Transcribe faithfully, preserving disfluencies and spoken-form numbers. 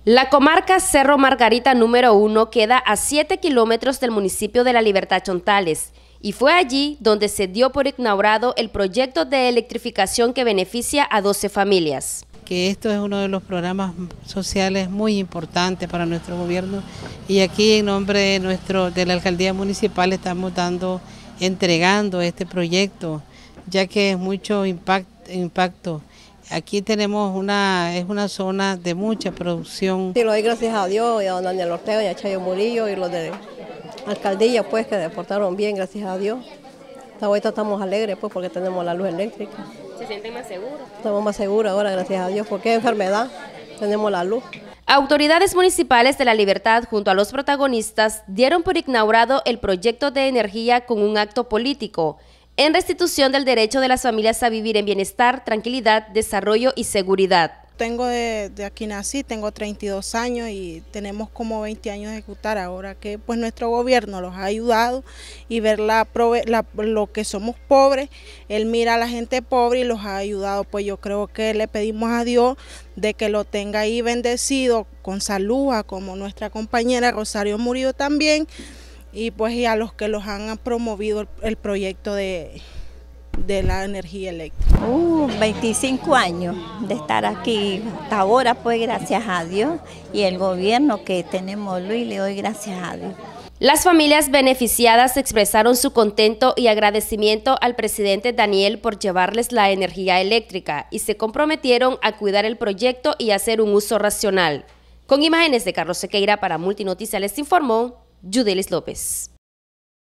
La comarca Cerro Margarita número uno queda a siete kilómetros del municipio de La Libertad Chontales y fue allí donde se dio por inaugurado el proyecto de electrificación que beneficia a doce familias. Que esto es uno de los programas sociales muy importantes para nuestro gobierno y aquí en nombre de, nuestro, de la alcaldía municipal estamos dando, entregando este proyecto, ya que es mucho impact, impacto. Aquí tenemos una, es una zona de mucha producción. Sí, lo doy gracias a Dios y a don Daniel Ortega y a Chayo Murillo y los de alcaldía pues que deportaron bien, gracias a Dios. Ahorita estamos alegres pues porque tenemos la luz eléctrica. ¿Se sienten más seguros? Estamos más seguros ahora, gracias a Dios, porque es enfermedad, tenemos la luz. Autoridades municipales de La Libertad junto a los protagonistas dieron por inaugurado el proyecto de energía con un acto político en restitución del derecho de las familias a vivir en bienestar, tranquilidad, desarrollo y seguridad. Tengo de, de aquí nací, tengo treinta y dos años y tenemos como veinte años de ejecutar ahora que pues nuestro gobierno los ha ayudado y ver la, la, lo que somos pobres, él mira a la gente pobre y los ha ayudado, pues yo creo que le pedimos a Dios de que lo tenga ahí bendecido con salud, como nuestra compañera Rosario Murillo también, y pues y a los que los han promovido el, el proyecto de... de la energía eléctrica. Uh, veinticinco años de estar aquí hasta ahora, pues gracias a Dios y el gobierno que tenemos, Luis, le doy gracias a Dios. Las familias beneficiadas expresaron su contento y agradecimiento al presidente Daniel por llevarles la energía eléctrica y se comprometieron a cuidar el proyecto y hacer un uso racional. Con imágenes de Carlos Sequeira para Multinoticias les informó Yudelis López.